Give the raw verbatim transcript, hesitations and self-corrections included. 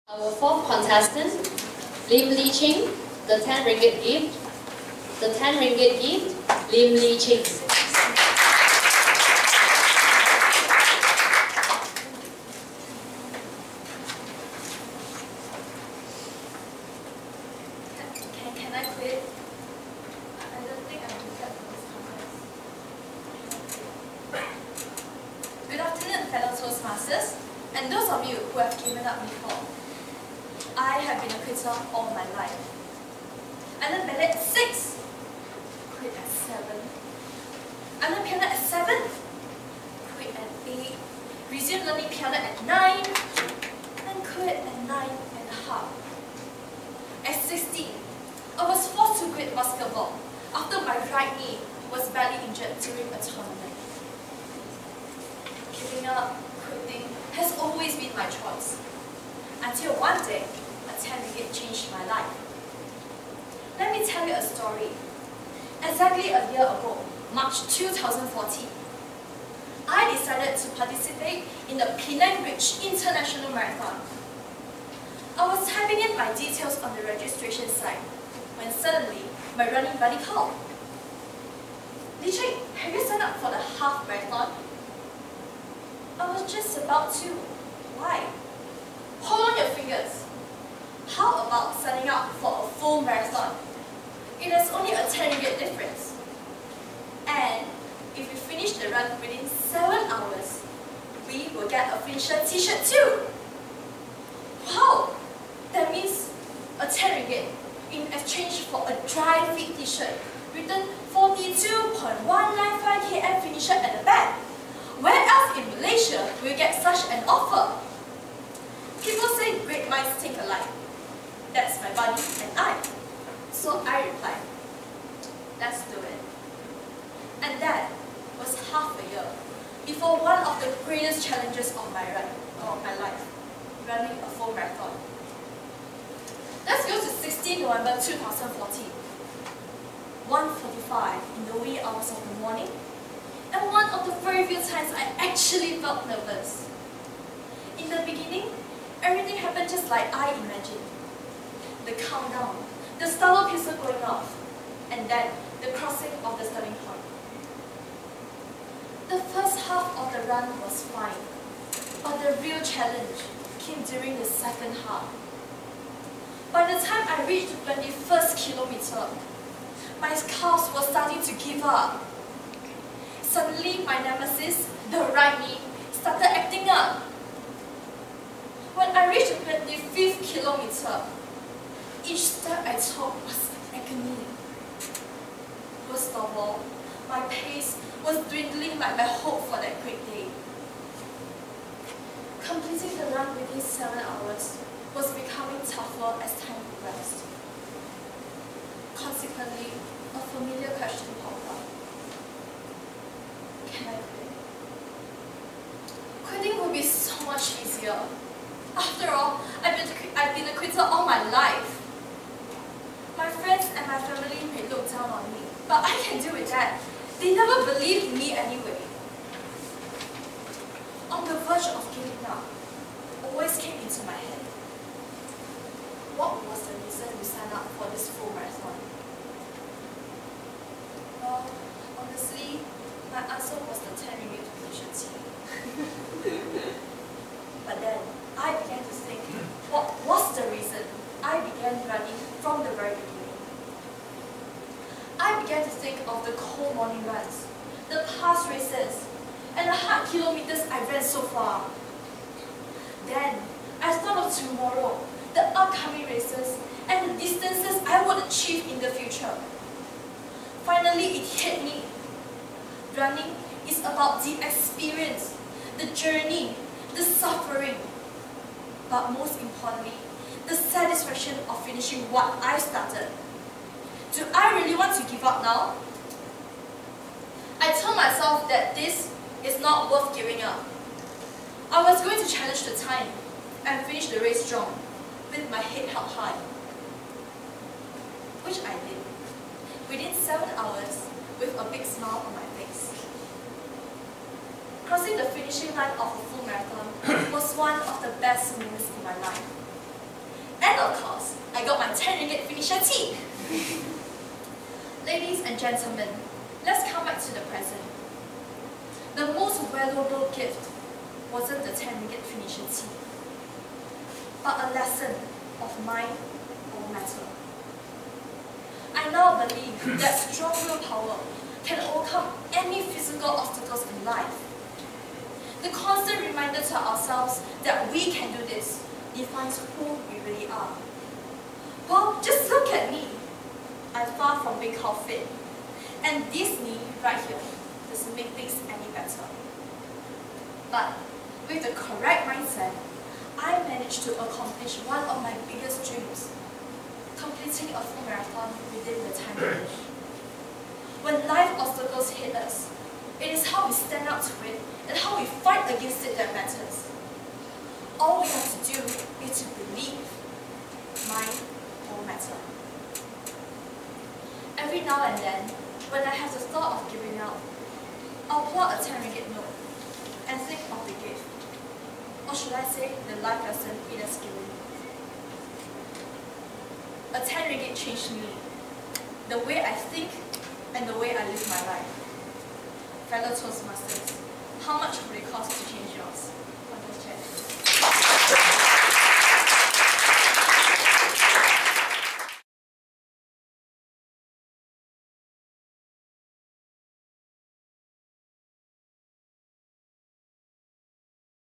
Our fourth contestant, Lim Lee Ching, the ten ringgit gift. The ten ringgit gift, Lim Lee Ching. Can, can I quit? I don't think I'm prepared for this contest. Good afternoon, fellow Toastmasters, and those of you who have given up before. I have been a quitter all my life. I learned ballet at six, quit at seven. I learned piano at seven, quit at eight, resumed learning piano at nine, and quit at nine and a half. At sixteen, I was forced to quit basketball after my right knee was badly injured during a tournament. Giving up, quitting has always been my choice, until one day, a ten ringgit changed my life. Let me tell you a story. Exactly a year ago, March two thousand fourteen, I decided to participate in the Penang Ridge International Marathon. I was typing in my details on the registration site when suddenly my running buddy called. Lee Ching, have you signed up for the half marathon? I was just about to. Why? Hold on your fingers. How about signing up for a full marathon? It is only a ten ringgit difference. And if we finish the run within seven hours, we will get a finisher t-shirt too. Wow! That means a ten ringgit in exchange for a dry fit t-shirt written forty-two point one nine five kilometers finisher at the back. Where else in Malaysia will you get such an offer? People say great minds think alike. That's my buddy and I. So I replied, let's do it. And that was half a year before one of the greatest challenges of my, run, of my life, running a full marathon. Let's go to sixteenth November two thousand fourteen. one forty-five in the wee hours of the morning, and one of the very few times I actually felt nervous. In the beginning, everything happened just like I imagined. The countdown, the starter pistol going off, and then the crossing of the starting point. The first half of the run was fine, but the real challenge came during the second half. By the time I reached the twenty-first kilometer, my calves were starting to give up. Suddenly, my nemesis, the right knee, started acting up. When I reached the twenty-fifth kilometer, each step I took was agony. Worst of all, my pace was dwindling like my hope for that great day. Completing the run within seven hours was becoming tougher as time progressed. Consequently, a familiar question popped up. Can I quit? Quitting would be so much easier. After all, I've been, I've been a quitter all my life. My friends and my family may look down on me, but I can deal with that. They never believed in me anyway. On the verge of giving up, always came into my head. What was the reason we signed up for this full marathon? Well, honestly, my answer was the ten ringgit donation team. But then, I began to think, what was the reason I began running from the very beginning? I began to think of the cold morning runs, the past races, and the hard kilometers I ran so far. Then, I thought of tomorrow, the upcoming races, and the distances I would achieve in the future. Finally, it hit me. Running is about the experience, the journey, the suffering, but most importantly, the satisfaction of finishing what I started. Do I really want to give up now? I told myself that this is not worth giving up. I was going to challenge the time and finish the race strong, with my head held high. Which I did, within seven hours, with a big smile on my face. Crossing the finishing line of a full marathon was one of the best moments in my life. And of course, I got my ten ringgit finisher tea. Ladies and gentlemen, let's come back to the present. The most valuable gift wasn't the ten ringgit finisher tea, but a lesson of mind or matter. I now believe that strong willpower can overcome any physical obstacles in life. The constant reminder to ourselves that we can do this defines who we really are. Well, just look at me. I'm far from being called fit. And this knee right here doesn't make things any better. But with the correct mindset, I managed to accomplish one of my biggest dreams, completing a full marathon within the time limit. When life obstacles hit us, it is how we stand up to it and how we fight against it that matters. All we have to do is to believe. Mind or matter. Every now and then, when I have the thought of giving up, I'll pull out a ten ringgit note and think of the gift. Or should I say, the life lesson it has given me. A ten ringgit changed me, the way I think and the way I live my life. Fellow Toastmasters, how much would it cost to change yours?